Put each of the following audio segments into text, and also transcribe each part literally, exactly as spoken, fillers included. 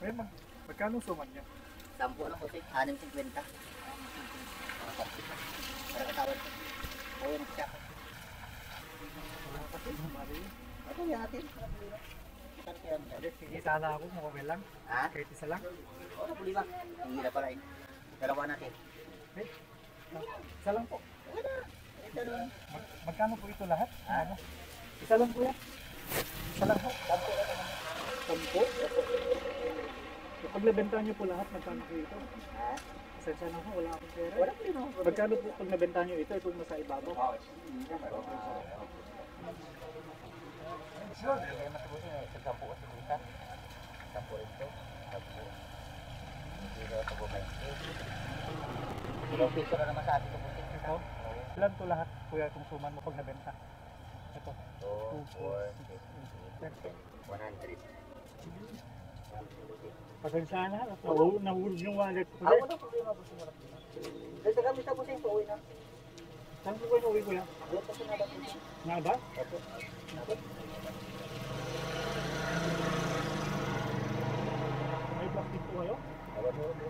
Ay, mag magkano suman niya? Sampo lang po siya, anim singkwenta. Para katawad ko. Oo, nagsiya ko. Ito yan natin. Sige, sana ako, mukha lang. Ha? Kahit isa lang. Oo, napuli ba? Hindi na pala eh. Dalawa natin. Eh, isa lang po. Okay na. Ito nun. Mag magkano po ito lahat? Ano? Isa lang po yan. Isa lang po. Sampo lang naman. Sampo? Kapag nabenta niyo po lahat, magkano po ito? Ha? Pasensya na po, wala akong pera. Wala po yun ako. Magkano po pag nabenta niyo ito, itong nasa ibabaw? Sure, may matubusin eh. Sa sampo kasi kita. Sampo rin ito. Sampo. Hindi na ito bumay. Ilang piso na naman sa atin ito po. Ito? Ilan to lahat, kuya, itong suman mo pag nabenta? Ito. two, four, six, one hundred. Pasensya na, nahu- nahulog yung wallet ko. Ah, walang problema po siya. Walang problema. Dahil sa gamit na po siya, pauwi na. Saan po kayo nauwi, kuya? Wala pa siya nabang po siya. Nga ba? Opo. Opo. May plastic po kayo? Wala po, opo.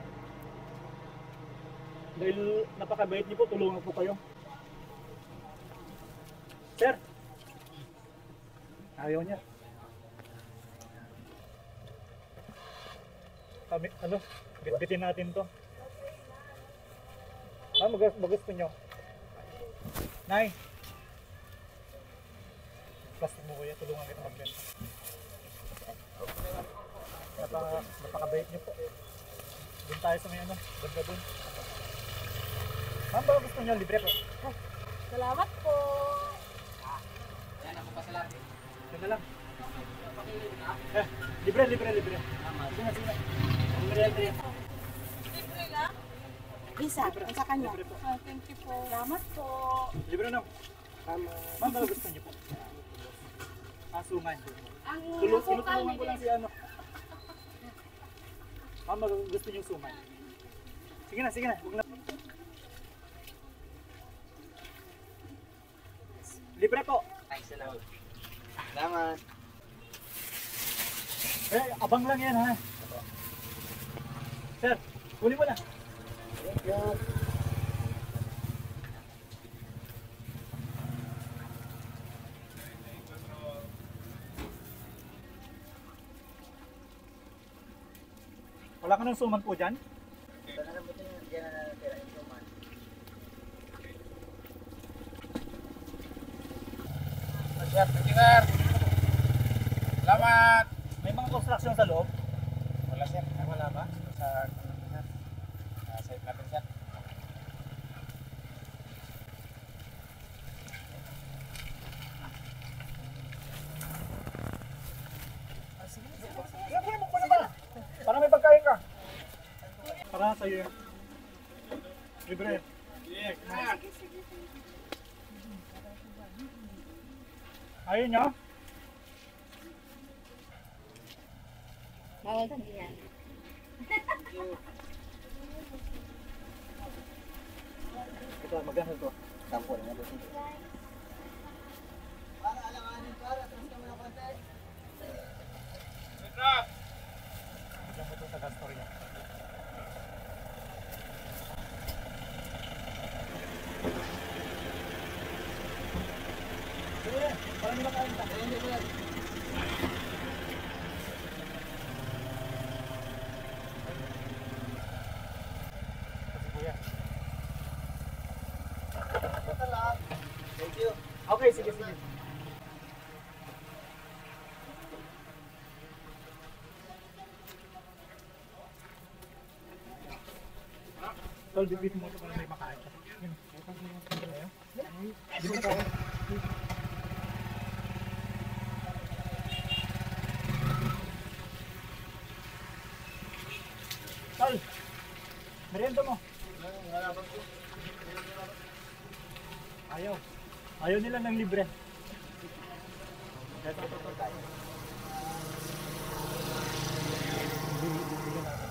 Dahil napakabait niyo po, tulungan po kayo. Sir! Ayaw niya. Kami, ano, bitbitin natin to. Ah, mag magusto nyo. Nay! Plastic mo kuya, tulungan kita magbenta. Napaka, napakabait niyo po. Doon tayo sa may ano, banda doon. Ma'am, baka gusto nyo, libre po. Oh, salamat po. Yan, ako pa sa lahat. Ito na lang. Eh, libre, libre, libre. Sige na, sige na. Libre, libre. Libre na? Isa, sa kanya. Libre po. Oh, thank you po. Salamat po. Libre na. Ma'am, baka gusto nyo po. Asungan. Ang Tulong, asukal tinutulungan ni ko lang si ano. Ma'am, baka gusto nyo suman. Sige na, sige na. Huwag na. Libre po. Ay, salamat. Salamat. Eh, abang lang yan ha. Sir, huli mo na. Thank you. Wala ka ng suman po dyan? Ito na lang po siya. Diyan na natira yung suman. Sir, thank you, sir. Salamat. May mga construction sa loob? Wala, sir. Ah, wala ba? Sa uh, site natin, sir. Sige, sige, magpuna ba? Para may pagkain ka. Para sa'yo yan. Libre. Yeah. Ayun nyo? Bawal kang yan. Ito, magkano to? Sampo lang na po siya. Bigyan mo ito sa Gastoria. Sige, para nila kain ka. Sige, sige. Kasi kuya. Thank you. Okay, sige, sige. Tol, bibit mo ito para may makain ka. Yun. Bibit mo tayo. Tol, merienda mo. Ayaw. Ayaw nila ng libre. Ito, ito, ito tayo. Bibigyan natin.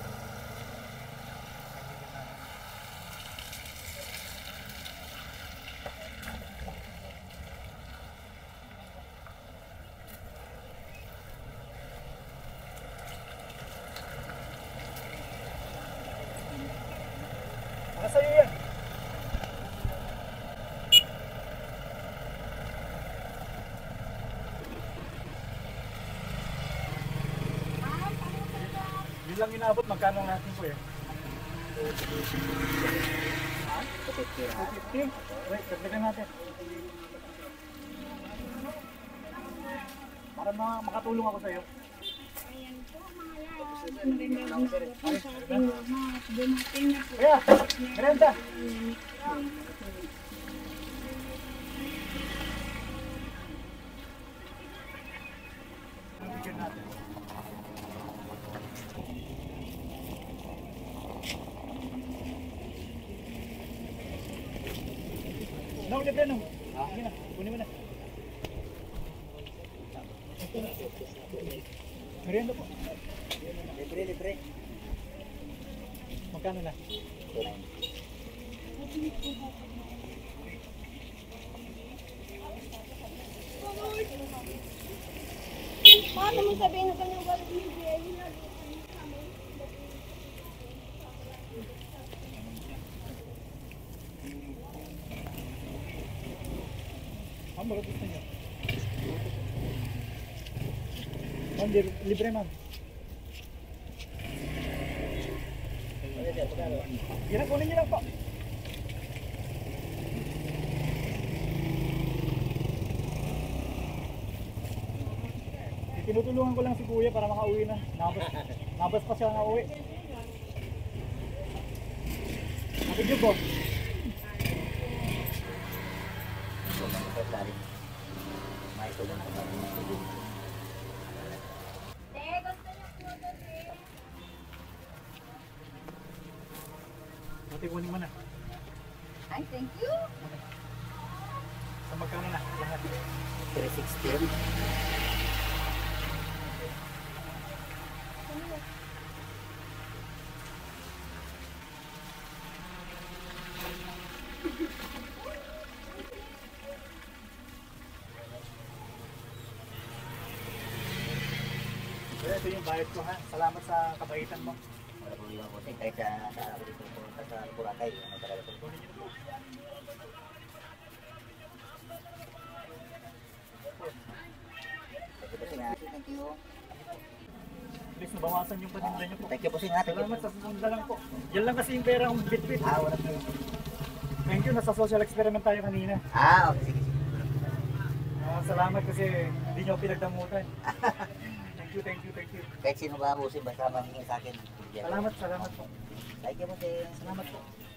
sa'yo yan. Yun lang inabot, magkano natin po eh? two fifty na. two fifty? Wait, dagdagan natin. Para mga makatulong ako sa'yo. Ayan po, mga yan. Magandang umaga po sa ating mga dumating na po. Kaya, merenda. Bigyan natin. No, libre no. Sige na, kunin mo na. Merienda po. Libre, libre. Magkano na? two ninety. Paano mo sabihin na kanyang galit ni Jay? Ma'am, bakit gusto niyo? Ma'am, li- libre ma'am. Yan na, kunin niyo lang po. Tinutulungan ko lang si kuya para makauwi na. Nabas, nabas pa siya nga uwi. Nakidyo po. Tulong ko sa rin. May tulong ko sa rin. Buti kunin mo na. Ay, thank you. Sa magkano na? Lahat. three sixty. Kaya ito yung bayad ko ha. Salamat sa kabaitan mo. Wala po yung kuting kahit sa sa ako dito punta sa Boracay. Ano talaga po? Thank you po sing. Thank you. Please, nabawasan yung paninda niyo po. Thank you po sing. Thank you. Salamat sa susunod lang po. Yan lang kasi yung pera kong bit-bit. Ah, wala po. Thank you, nasa social experiment tayo kanina. Ah, okay. Sige, sige. Ah, salamat kasi hindi niyo pinagdamutan. Thank you, thank you, thank you. Kahit sino ba ang usin, basta mahingi sa akin. Salamat, salamat po. Thank you po sing. Salamat po.